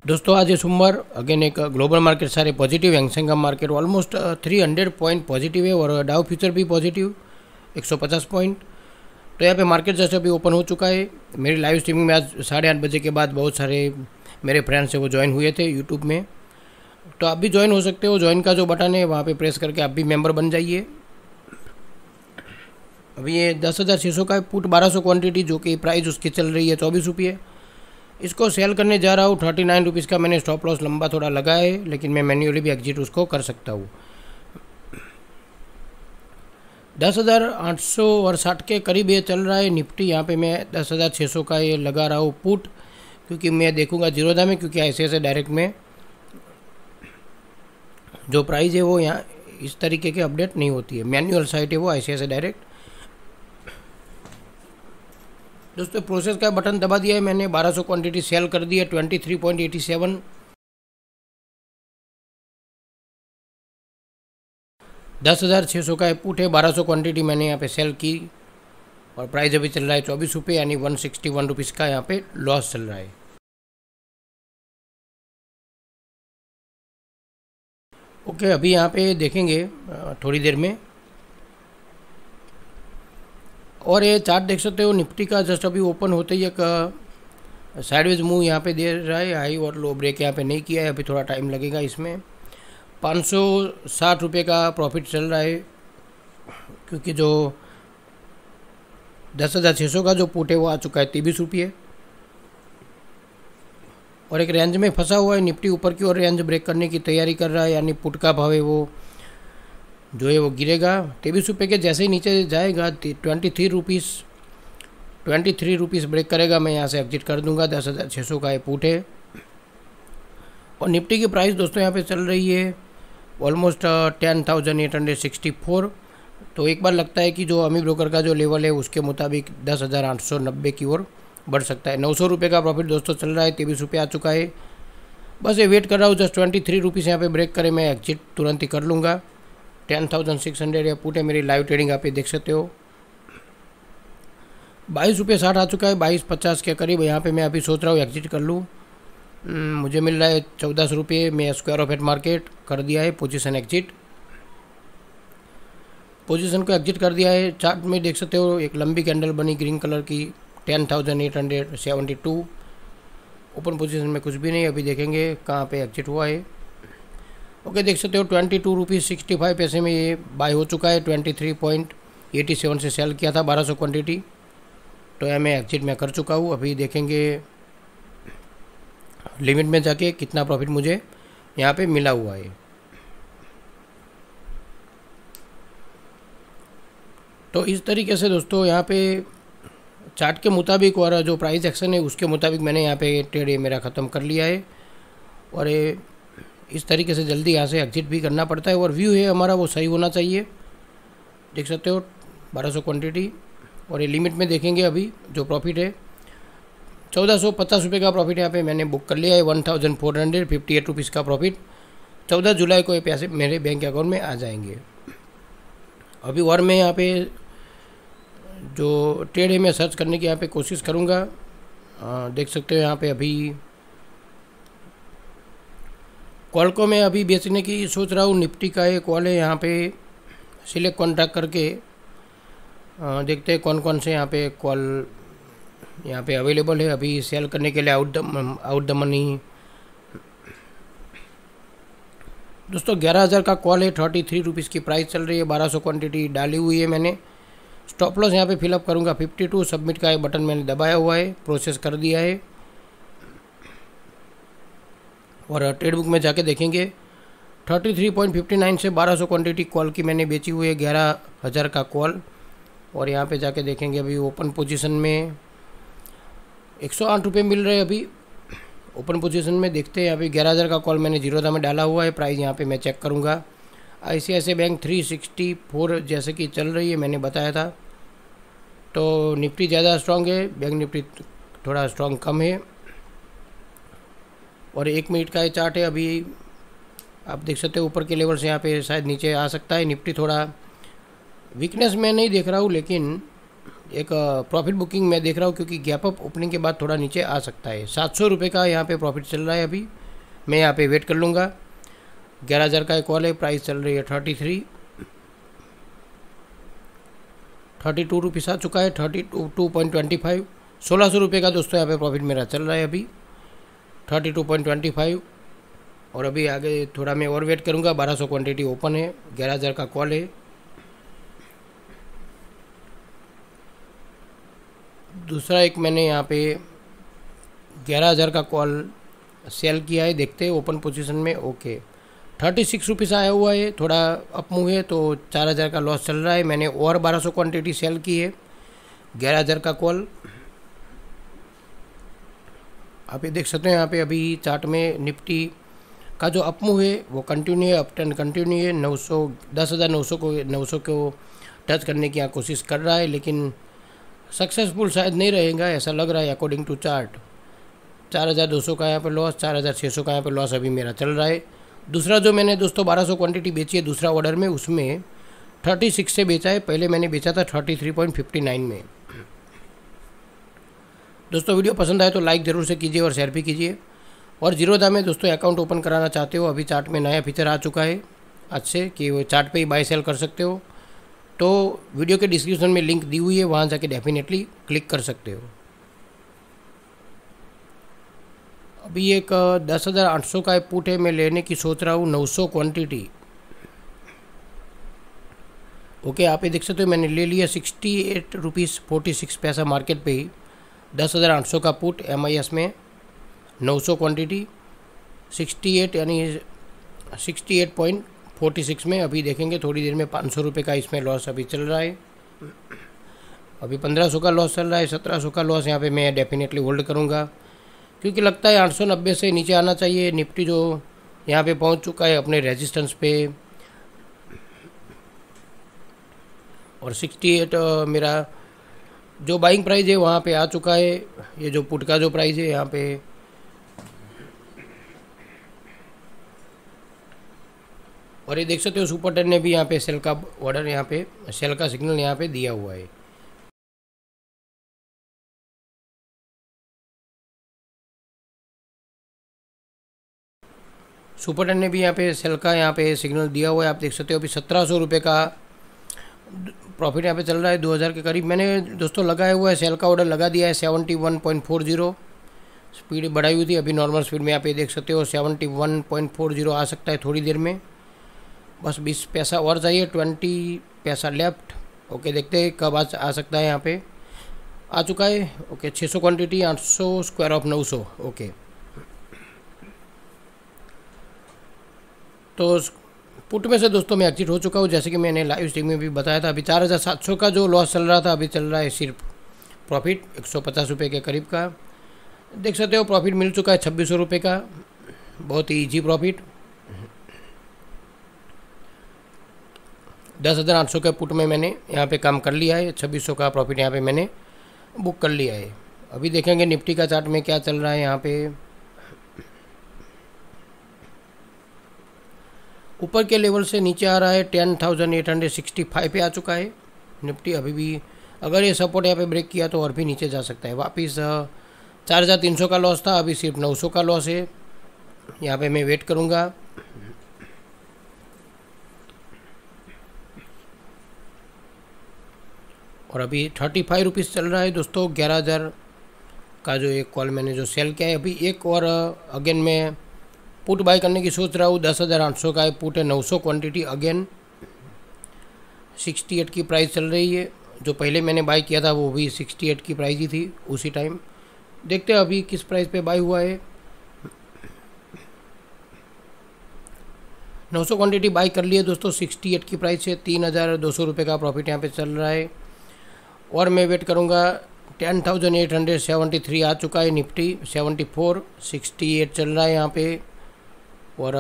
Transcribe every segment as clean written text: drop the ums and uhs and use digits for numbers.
दोस्तों आज है सोमवार, अगेन एक ग्लोबल मार्केट सारे पॉजिटिव, हैंगसेंग का मार्केट ऑलमोस्ट 300 पॉइंट पॉजिटिव है और डाउ फ्यूचर भी पॉजिटिव 150 पॉइंट। तो यहाँ पे मार्केट जैसे अभी ओपन हो चुका है। मेरी लाइव स्ट्रीमिंग में आज 8:30 बजे के बाद बहुत सारे मेरे फ्रेंड्स हैं वो ज्वाइन हुए थे यूट्यूब में, तो आप भी ज्वाइन हो सकते हो। ज्वाइन का जो बटन है वहाँ पे प्रेस करके आप भी मेंबर बन जाइए। अभी ये 10,600 का पुट 1200 क्वांटिटी, जो कि प्राइस उसकी चल रही है 24 रुपये। इसको सेल करने जा रहा हूँ 39 रुपीज़ का। मैंने स्टॉप लॉस लंबा थोड़ा लगा है, लेकिन मैं मैन्युअली भी एग्जिट उसको कर सकता हूँ। 10,860 के करीब ये चल रहा है निफ्टी। यहाँ पे मैं 10,600 का ये लगा रहा हूँ पुट, क्योंकि मैं देखूंगा जीरोधा में, क्योंकि ऐसे डायरेक्ट में जो प्राइस है वो यहाँ इस तरीके के अपडेट नहीं होती है। मैनुअल साइट है वो ऐसे डायरेक्ट। दोस्तों प्रोसेस का बटन दबा दिया है मैंने, 1200 क्वांटिटी सेल कर दी है 23.87। 10,600 का पुट है, 1200 क्वांटिटी मैंने यहाँ पे सेल की और प्राइस अभी चल रहा है 24 रुपये, यानी 161 रुपीज़ का यहाँ पे लॉस चल रहा है। ओके, अभी यहाँ पे देखेंगे थोड़ी देर में। और ये चार्ट देख सकते हो निफ्टी का, जस्ट अभी ओपन होते ही एक साइडवेज मूव यहाँ पे दे रहा है। हाई और लो ब्रेक यहाँ पे नहीं किया है, अभी थोड़ा टाइम लगेगा इसमें। 560 रुपये का प्रॉफिट चल रहा है, क्योंकि जो 10,600 का जो पुट है वो आ चुका है 23 रुपये और एक रेंज में फंसा हुआ है। निफ्टी ऊपर की ओर रेंज ब्रेक करने की तैयारी कर रहा है, यानी पुट का भाव है वो जो है वो गिरेगा 23 रुपये के। जैसे ही नीचे जाएगा 23 रुपीज़ ब्रेक करेगा, मैं यहाँ से एग्जिट कर दूंगा। 10,600 का ये पुट है। और निफ्टी की प्राइस दोस्तों यहाँ पे चल रही है ऑलमोस्ट 10,864। तो एक बार लगता है कि जो अमी ब्रोकर का जो लेवल है उसके मुताबिक 10,890 की ओर बढ़ सकता है। 900 रुपये का प्रॉफिट दोस्तों चल रहा है, 23 रुपये आ चुका है। बस ये वेट कर रहा हूँ जस्ट 23 रुपीज़ यहाँ पे ब्रेक करे, मैं एग्जिट तुरंत ही कर लूँगा। 10,600 या पुट है मेरी लाइव ट्रेडिंग, आप ये देख सकते हो। 22 रुपये 60 आ चुका है, 22.50 के करीब। यहाँ पे मैं अभी सोच रहा हूँ एग्जिट कर लूँ। मुझे मिल रहा है 1400 रुपये। मैं स्क्वायर ऑफ एट मार्केट कर दिया है, पोजीशन एग्जिट, पोजीशन को एग्जिट कर दिया है। चार्ट में देख सकते हो एक लंबी कैंडल बनी ग्रीन कलर की, 10,872। ओपन पोजीशन में कुछ भी नहीं, अभी देखेंगे कहाँ पे एग्जिट हुआ है। ओके, देख सकते हो 22 रुपीज़ 65 पैसे में ये बाय हो चुका है। 23.87 से सेल किया था 1200 क्वांटिटी, तो यहाँ मैं एग्जिट में कर चुका हूँ। अभी देखेंगे लिमिट में जाके कितना प्रॉफिट मुझे यहाँ पे मिला हुआ है। तो इस तरीके से दोस्तों यहाँ पे चार्ट के मुताबिक और जो प्राइस एक्शन है उसके मुताबिक मैंने यहाँ पे ट्रेड ये मेरा ख़त्म कर लिया है। और ये इस तरीके से जल्दी यहाँ से एग्जिट भी करना पड़ता है। और व्यू है हमारा वो सही होना चाहिए। देख सकते हो 1200 क्वांटिटी और ये लिमिट में देखेंगे अभी जो प्रॉफिट है 1450 रुपये का प्रॉफिट यहाँ पे मैंने बुक कर लिया है। 1,458 रुपीज़ का प्रॉफिट 14 जुलाई को ये पैसे मेरे बैंक अकाउंट में आ जाएंगे। अभी और मैं यहाँ पे जो ट्रेड है मैं सर्च करने की यहाँ पे कोशिश करूँगा। देख सकते हो यहाँ पे अभी कॉल को मैं अभी बेचने की सोच रहा हूँ। निफ्टी का ये कॉल है, यहाँ पे सिलेक्ट कॉन्ट्रैक्ट करके देखते हैं कौन कौन से यहाँ पे कॉल यहाँ पे अवेलेबल है अभी सेल करने के लिए। आउट द मनी दोस्तों 11,000 का कॉल है, 33 रुपीज़ की प्राइस चल रही है। 1200 क्वांटिटी डाली हुई है मैंने। स्टॉप लॉस यहाँ पे फिलअप करूँगा 52। सबमिट का एक बटन मैंने दबाया हुआ है, प्रोसेस कर दिया है। और ट्रेड बुक में जाके देखेंगे 33.59 से 1200 क्वांटिटी कॉल की मैंने बेची हुई है, 11,000 का कॉल। और यहाँ पे जाके देखेंगे अभी ओपन पोजीशन में 108 रुपये मिल रहे हैं अभी ओपन पोजीशन में। देखते हैं अभी 11,000 का कॉल मैंने जीरोधा में डाला हुआ है। प्राइस यहाँ पे मैं चेक करूँगा। ICICI बैंक 364 जैसे कि चल रही है, मैंने बताया था। तो निफ्टी ज़्यादा स्ट्रॉन्ग है, बैंक निफ्टी थोड़ा स्ट्रॉन्ग कम है। और 1 मिनट का ये चार्ट है, अभी आप देख सकते हो ऊपर के लेवल से यहाँ पे शायद नीचे आ सकता है। निफ्टी थोड़ा वीकनेस में नहीं देख रहा हूँ, लेकिन एक प्रॉफिट बुकिंग मैं देख रहा हूँ, क्योंकि गैप अप ओपनिंग के बाद थोड़ा नीचे आ सकता है। 700 रुपये का यहाँ पे प्रॉफिट चल रहा है। अभी मैं यहाँ पे वेट कर लूँगा। 11,000 का एक कॉल है, प्राइस चल रही है 32 रुपीस आ चुका है, 32.25। 1600 रुपये का दोस्तों यहाँ पे प्रॉफिट मेरा चल रहा है अभी 32.25। और अभी आगे थोड़ा मैं और वेट करूँगा। 1200 क्वांटिटी ओपन है, 11,000 का कॉल है। दूसरा एक मैंने यहाँ पे 11,000 का कॉल सेल किया है, देखते हैं ओपन पोजीशन में। ओके, 36 रुपीज़ आया हुआ है, थोड़ा अप मूव है, तो 4,000 का लॉस चल रहा है। मैंने और 1200 क्वांटिटी सेल की है, 11,000 का कॉल। आप ये देख सकते हैं यहाँ पे अभी चार्ट में निफ्टी का जो अप मूव है वो कंटिन्यू है, अप ट्रेंड कंटिन्यू है। 10,900 को टच करने की यहाँ कोशिश कर रहा है, लेकिन सक्सेसफुल शायद नहीं रहेगा, ऐसा लग रहा है अकॉर्डिंग टू चार्ट। 4,200 का यहाँ पे लॉस, 4,600 का यहाँ पे लॉस अभी मेरा चल रहा है। दूसरा जो मैंने दोस्तों 1200 क्वांटिटी बेची है दूसरा ऑर्डर में, उसमें 36 से बेचा है। पहले मैंने बेचा था 33.59 में। दोस्तों वीडियो पसंद आए तो लाइक ज़रूर से कीजिए और शेयर भी कीजिए। और जीरोधा में दोस्तों अकाउंट ओपन कराना चाहते हो, अभी चार्ट में नया फीचर आ चुका है आज से कि वो चार्ट पे ही बाय सेल कर सकते हो, तो वीडियो के डिस्क्रिप्शन में लिंक दी हुई है, वहाँ जाके डेफिनेटली क्लिक कर सकते हो। अभी एक 10,800 का पुट है, मैं लेने की सोच रहा हूँ 900 क्वांटिटी। ओके, आप ये देख सकते हो मैंने ले लिया 68 रुपीज़ 46 पैसा मार्केट पे ही। 10,800 का पुट MIS में 900 क्वांटिटी 68 यानी 68.46 में। अभी देखेंगे थोड़ी देर में 500 रुपये का इसमें लॉस अभी चल रहा है। अभी 1500 का लॉस चल रहा है, 1700 का लॉस यहाँ पे मैं डेफिनेटली होल्ड करूँगा, क्योंकि लगता है 890 से नीचे आना चाहिए। निफ्टी जो यहाँ पे पहुँच चुका है अपने रेजिस्टेंस पे, और 68 मेरा जो बाइंग प्राइस है वहाँ पे आ चुका है। ये जो पुट का जो प्राइस है यहाँ पे, और ये देख सकते हो सुपर 10 ने भी यहाँ पे सेल का ऑर्डर, यहाँ पे सेल का सिग्नल यहाँ पे दिया हुआ है। सुपर 10 ने भी यहाँ पे सेल का यहाँ पे सिग्नल दिया हुआ है, आप देख सकते हो। अभी 1700 रुपये का प्रॉफिट यहाँ पे चल रहा है, 2000 के करीब। मैंने दोस्तों लगाया हुआ है, सेल का ऑर्डर लगा दिया है 71.40। स्पीड बढ़ाई हुई थी, अभी नॉर्मल स्पीड में आप ये देख सकते हो 71.40 आ सकता है थोड़ी देर में। बस 20 पैसा और चाहिए, 20 पैसा लेफ्ट। ओके, देखते हैं कब आ सकता है। यहाँ पे आ चुका है। Okay, 600 quantity 800 square off 900। Okay, तो पुट में से दोस्तों मैं एग्जिट हो चुका हूँ, जैसे कि मैंने लाइव स्ट्रीम में भी बताया था। अभी 4,700 का जो लॉस चल रहा था अभी चल रहा है सिर्फ प्रॉफिट 150 रुपये के करीब का। देख सकते हो प्रॉफिट मिल चुका है 2600 रुपये का, बहुत ही ईजी प्रॉफिट। 10,800 के पुट में मैंने यहाँ पे काम कर लिया है, 2600 का प्रॉफिट यहाँ पे मैंने बुक कर लिया है। अभी देखेंगे निफ्टी का चार्ट में क्या चल रहा है। यहाँ पे ऊपर के लेवल से नीचे आ रहा है, 10,865 पे आ चुका है निफ्टी। अभी भी अगर ये सपोर्ट यहाँ पे ब्रेक किया तो और भी नीचे जा सकता है वापस। 4,300 का लॉस था, अभी सिर्फ 900 का लॉस है। यहाँ पे मैं वेट करूँगा। और अभी 35 रुपीज़ चल रहा है दोस्तों। 11,000 का जो एक कॉल मैंने जो सेल किया है, अभी एक और अगेन मैं पुट बाय करने की सोच रहा हूँ। 10,800 का एक पुट है, 900 क्वांटिटी, अगेन 68 की प्राइस चल रही है। जो पहले मैंने बाय किया था वो भी 68 की प्राइस ही थी उसी टाइम। देखते हैं अभी किस प्राइस पे बाय हुआ है। 900 क्वांटिटी बाय कर लिए दोस्तों, 68 की प्राइस है। 3,200 रुपये का प्रॉफिट यहाँ पे चल रहा है। और मैं वेट करूँगा। 10,873 आ चुका है निफ्टी, 74 68 चल रहा है यहाँ पे। और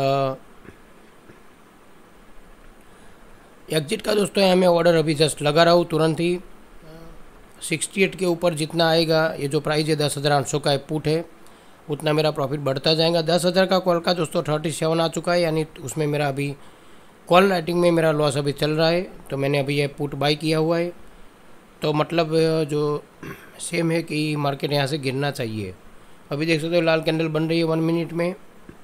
एग्जिट का दोस्तों यहाँ मैं ऑर्डर अभी जस्ट लगा रहा हूँ तुरंत ही। 68 के ऊपर जितना आएगा, ये जो प्राइस है 10,800 का पुट है, उतना मेरा प्रॉफिट बढ़ता जाएगा। 10,000 का कॉल का दोस्तों 37 आ चुका है, यानी उसमें मेरा अभी कॉल राइटिंग में मेरा लॉस अभी चल रहा है, तो मैंने अभी ये पुट बाई किया हुआ है। तो मतलब जो सेम है कि मार्केट यहाँ से गिरना चाहिए। अभी देख सकते हो लाल कैंडल बन रही है 1 मिनट में,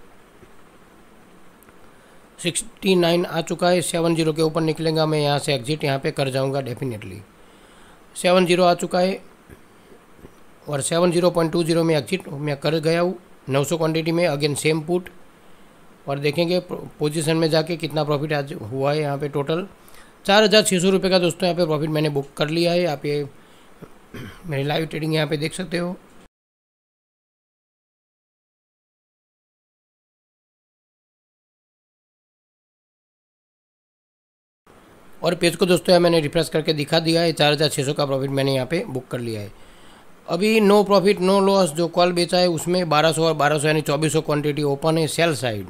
69 आ चुका है। 70 के ऊपर निकलेगा, मैं यहाँ से एग्जिट यहाँ पे कर जाऊँगा डेफिनेटली। 70 आ चुका है और 70.20 में एग्जिट मैं कर गया हूँ 900 क्वांटिटी में। अगेन सेम पुट, और देखेंगे पोजीशन में जाके कितना प्रॉफिट आज हुआ है। यहाँ पे टोटल 4,600 रुपये का दोस्तों यहाँ पे प्रॉफिट मैंने बुक कर लिया है। आप ये मेरी लाइव ट्रेडिंग यहाँ पे देख सकते हो। और पेज को दोस्तों यहाँ मैंने रिफ्रेश करके दिखा दिया है, 4,600 का प्रॉफिट मैंने यहाँ पे बुक कर लिया है। अभी नो प्रॉफिट नो लॉस जो कॉल बेचा है उसमें 1200 और 1200 यानी 2400 क्वांटिटी ओपन है सेल साइड।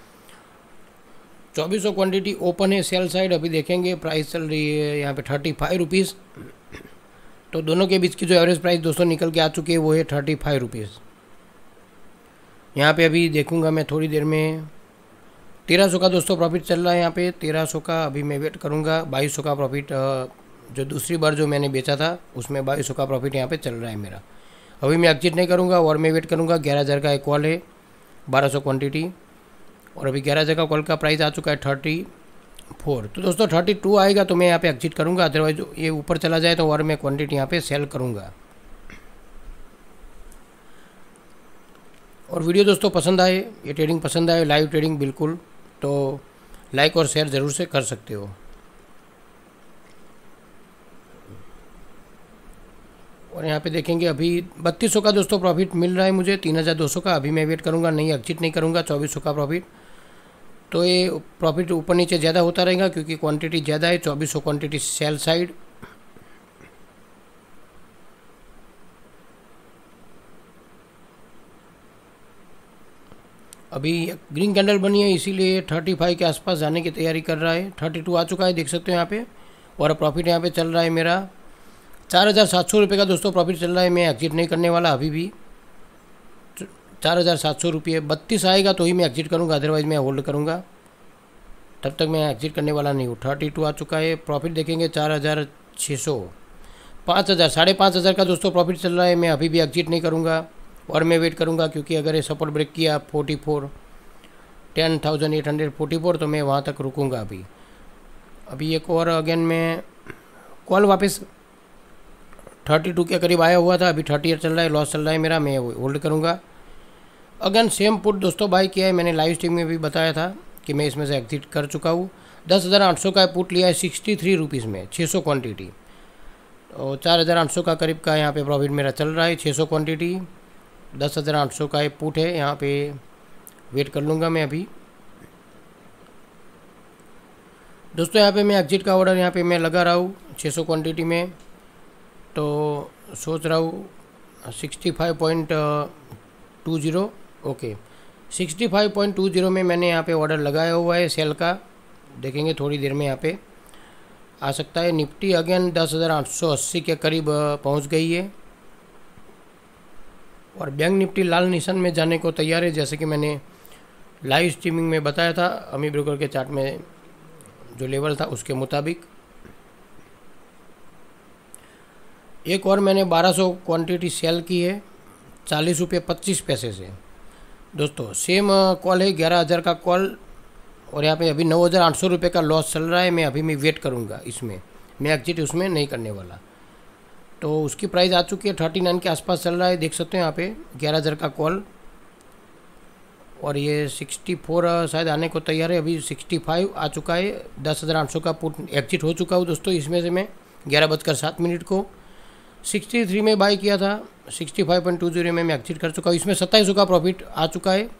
2400 क्वांटिटी ओपन है सेल साइड। अभी देखेंगे प्राइस चल रही है यहाँ पे 35 रुपीज़। तो दोनों के बीच की जो एवरेज प्राइस दोस्तों निकल के आ चुकी है वो है 35 रुपीज़। यहाँ पे अभी देखूँगा मैं थोड़ी देर में 1300 का दोस्तों प्रॉफिट चल रहा है यहाँ पे 1300 का। अभी मैं वेट करूँगा 2200 का प्रॉफिट, जो दूसरी बार जो मैंने बेचा था उसमें 2200 का प्रॉफिट यहाँ पे चल रहा है मेरा। अभी मैं एग्जिट नहीं करूँगा और मैं वेट करूँगा। 11,000 का एक कॉल है 1200 क्वांटिटी, और अभी 11,000 का कॉल का प्राइस आ चुका है 34। तो दोस्तों 32 आएगा तो मैं यहाँ पे एग्जिट करूँगा, अदरवाइज ये ऊपर चला जाए तो और मैं क्वांटिटी यहाँ पे सेल करूँगा। और वीडियो दोस्तों पसंद आए, ये ट्रेडिंग पसंद आए, लाइव ट्रेडिंग बिल्कुल, तो लाइक और शेयर ज़रूर से कर सकते हो। और यहाँ पे देखेंगे अभी 3200 का दोस्तों प्रॉफिट मिल रहा है मुझे, 3,200 का। अभी मैं वेट करूँगा, नहीं एग्जिट नहीं करूँगा। 2400 का प्रॉफिट, तो ये प्रॉफिट ऊपर नीचे ज़्यादा होता रहेगा क्योंकि क्वांटिटी ज़्यादा है। 2400 क्वांटिटी सेल साइड। अभी ग्रीन कैंडल बनी है इसीलिए 35 के आसपास जाने की तैयारी कर रहा है। 32 आ चुका है देख सकते हो यहाँ पे। और प्रॉफिट यहाँ पे चल रहा है मेरा 4,700 रुपये का दोस्तों प्रॉफिट चल रहा है। मैं एग्जिट नहीं करने वाला अभी भी। 4,700 रुपये 32 आएगा तो ही मैं एग्जिट करूँगा, अदरवाइज़ मैं होल्ड करूँगा। तब तक मैं एग्जिट करने वाला नहीं हूँ। 32 आ चुका है। प्रॉफिट देखेंगे 4,600, 5,000, 5,500 का दोस्तों प्रॉफिट चल रहा है। मैं अभी भी एग्जिट नहीं करूँगा और मैं वेट करूँगा, क्योंकि अगर ये सपोर्ट ब्रेक किया 44, 10,844 तो मैं वहाँ तक रुकूँगा। अभी एक और अगेन मैं कॉल वापस 32 के करीब आया हुआ था, अभी 38 चल रहा है, लॉस चल रहा है मेरा, मैं होल्ड करूँगा। अगेन सेम पुट दोस्तों बाय किया है, मैंने लाइव स्ट्रीम में भी बताया था कि मैं इसमें से एग्जिट कर चुका हूँ। 10,800 का पुट लिया है 63 रुपीज़ में, 600 क्वांटिटी, और 4,800 का करीब का यहाँ पे प्रॉफिट मेरा चल रहा है। 600 क्वांटिटी 10,800 का एक पुट है, यहाँ पे वेट कर लूँगा मैं अभी। दोस्तों यहाँ पे मैं एग्जिट का ऑर्डर यहाँ पे मैं लगा रहा हूँ 600 क्वांटिटी में, तो सोच रहा हूँ 65.20 ओके 65.20 में मैंने यहाँ पे ऑर्डर लगाया हुआ है सेल का। देखेंगे थोड़ी देर में यहाँ पे आ सकता है। निफ्टी अगेन 10,880 के करीब पहुँच गई है और बैंक निफ्टी लाल निशान में जाने को तैयार है, जैसे कि मैंने लाइव स्ट्रीमिंग में बताया था। अमी ब्रोकर के चार्ट में जो लेवल था उसके मुताबिक। एक और मैंने 1200 क्वांटिटी सेल की है 40 रुपये 25 पैसे से दोस्तों। सेम कॉल है 11,000 का कॉल, और यहाँ पे अभी 9,800 रुपये का लॉस चल रहा है। मैं अभी वेट करूँगा इसमें, मैं एग्जिट उसमें नहीं करने वाला। तो उसकी प्राइस आ चुकी है 39 के आसपास चल रहा है, देख सकते हो यहाँ पे 11,000 का कॉल, और ये 64 शायद आने को तैयार है। अभी 65 आ चुका है। 10,800 का पुट एग्जिट हो चुका हूँ दोस्तों। इसमें से मैं 11:07 को 63 में बाई किया था, 65.20 में मैं एग्जिट कर चुका हूँ। इसमें 2700 का प्रॉफिट आ चुका है।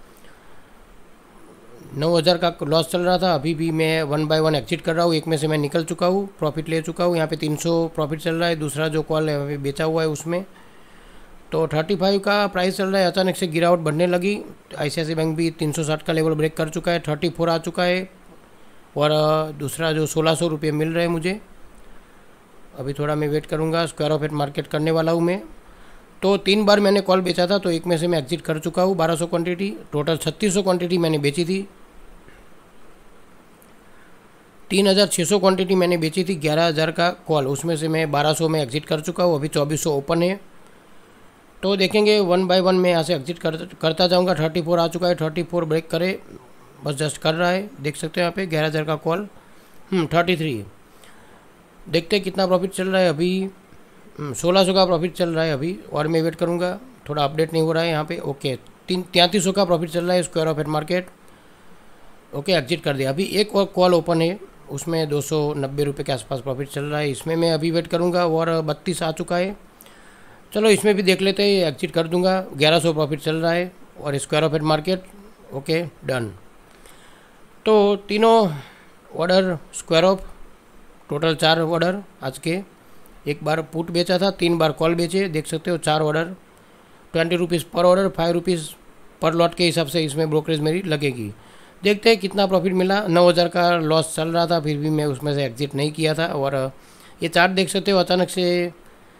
9,000 का लॉस चल रहा था, अभी भी मैं 1 बाय 1 एग्जिट कर रहा हूँ। एक में से मैं निकल चुका हूँ, प्रॉफिट ले चुका हूँ। यहाँ पे 300 प्रॉफिट चल रहा है। दूसरा जो कॉल है अभी बेचा हुआ है उसमें, तो 35 का प्राइस चल रहा है। अचानक से गिरावट बढ़ने लगी। ICICI बैंक भी 360 का लेवल ब्रेक कर चुका है, 34 आ चुका है। और दूसरा जो 1,600 रुपये मिल रहे हैं मुझे, अभी थोड़ा मैं वेट करूँगा। स्क्वायर ऑफ इट मार्केट करने वाला हूँ मैं। तो 3 बार मैंने कॉल बेचा था, तो एक में से मैं एग्जिट कर चुका हूँ 1200 क्वांटिटी। टोटल 3600 क्वांटिटी मैंने बेची थी। 3600 क्वांटिटी मैंने बेची थी 11,000 का कॉल, उसमें से मैं 1200 में एग्जिट कर चुका हूँ। अभी 2400 ओपन है। तो देखेंगे वन बाय वन मैं यहाँ से एग्जिट करता जाऊँगा। 34 आ चुका है, 34 ब्रेक करे, बस जस्ट कर रहा है, देख सकते हैं यहाँ पे 11,000 का कॉल। 33 देखते हैं कितना प्रॉफिट चल रहा है। अभी 1600 का प्रॉफिट चल रहा है अभी, और मैं वेट करूँगा, थोड़ा अपडेट नहीं हो रहा है यहाँ पे। ओके 3300 का प्रॉफिट चल रहा है square off at market. Okay exit कर दिया। अभी एक और कॉल ओपन है, उसमें 290 रुपये के आसपास प्रॉफिट चल रहा है, इसमें मैं अभी वेट करूँगा। और 32 आ चुका है, चलो इसमें भी देख लेते हैं, एग्जिट कर दूँगा। 1100 प्रॉफिट चल रहा है और square off at market. Okay done. तो तीनों order square off, total 4 order आज के। एक बार पुट बेचा था, 3 बार कॉल बेचे, देख सकते हो 4 ऑर्डर, 20 रुपीज़ पर ऑर्डर, 5 रुपीज़ पर लॉट के हिसाब से इसमें ब्रोकरेज मेरी लगेगी। देखते हैं कितना प्रॉफिट मिला। 9,000 का लॉस चल रहा था, फिर भी मैं उसमें से एग्जिट नहीं किया था। और ये चार्ट देख सकते हो, अचानक से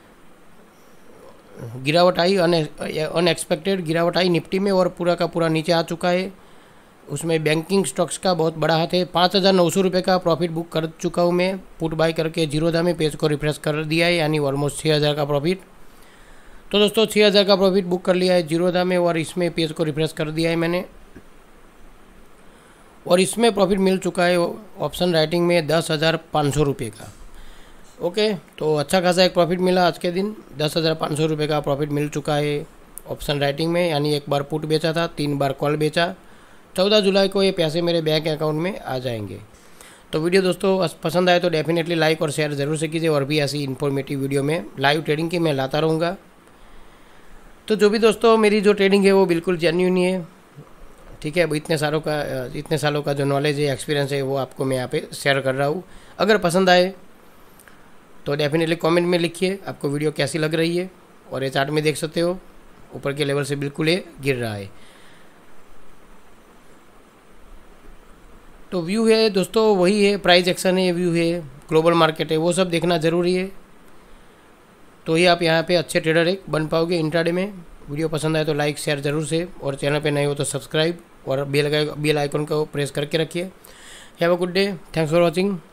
गिरावट आई, अनएक्सपेक्टेड गिरावट आई निफ्टी में, और पूरा का पूरा नीचे आ चुका है। उसमें बैंकिंग स्टॉक्स का बहुत बड़ा हाथ है। 5,900 रुपये का प्रॉफिट बुक कर चुका हूँ मैं, पुट बाई करके जीरोधा में। पेज को रिफ्रेश कर दिया है, यानी ऑलमोस्ट 6,000 का प्रॉफिट। तो दोस्तों 6,000 का प्रॉफिट बुक कर लिया है जीरोधा में, और इसमें पेज को रिफ्रेश कर दिया है मैंने। और इसमें प्रॉफिट मिल चुका है ऑप्शन राइटिंग में 10,500 रुपये का। ओके, तो अच्छा खासा एक प्रॉफिट मिला आज के दिन। 10,500 रुपये का प्रॉफिट मिल चुका है ऑप्शन राइटिंग में, यानी एक बार पुट बेचा था, 3 बार कॉल बेचा। 14 जुलाई को ये पैसे मेरे बैंक अकाउंट में आ जाएंगे। तो वीडियो दोस्तों पसंद आए तो डेफिनेटली लाइक और शेयर ज़रूर से कीजिए, और भी ऐसी इन्फॉर्मेटिव वीडियो में लाइव ट्रेडिंग की मैं लाता रहूँगा। तो जो भी दोस्तों मेरी जो ट्रेडिंग है वो बिल्कुल जेन्युइन ही है, ठीक है। अब इतने सालों का जो नॉलेज है, एक्सपीरियंस है, वो आपको मैं यहाँ पे शेयर कर रहा हूँ। अगर पसंद आए तो डेफिनेटली कमेंट में लिखिए आपको वीडियो कैसी लग रही है। और ये चार्ट में देख सकते हो ऊपर के लेवल से बिल्कुल ये गिर रहा है। तो व्यू है दोस्तों वही है, प्राइस एक्शन है, व्यू है, ग्लोबल मार्केट है, वो सब देखना ज़रूरी है। तो ही आप यहाँ पे अच्छे ट्रेडर एक बन पाओगे इंट्राडे में। वीडियो पसंद आए तो लाइक शेयर ज़रूर से, और चैनल पे नए हो तो सब्सक्राइब और बेल आइकन को प्रेस करके रखिए। Have a good day, thanks for watching.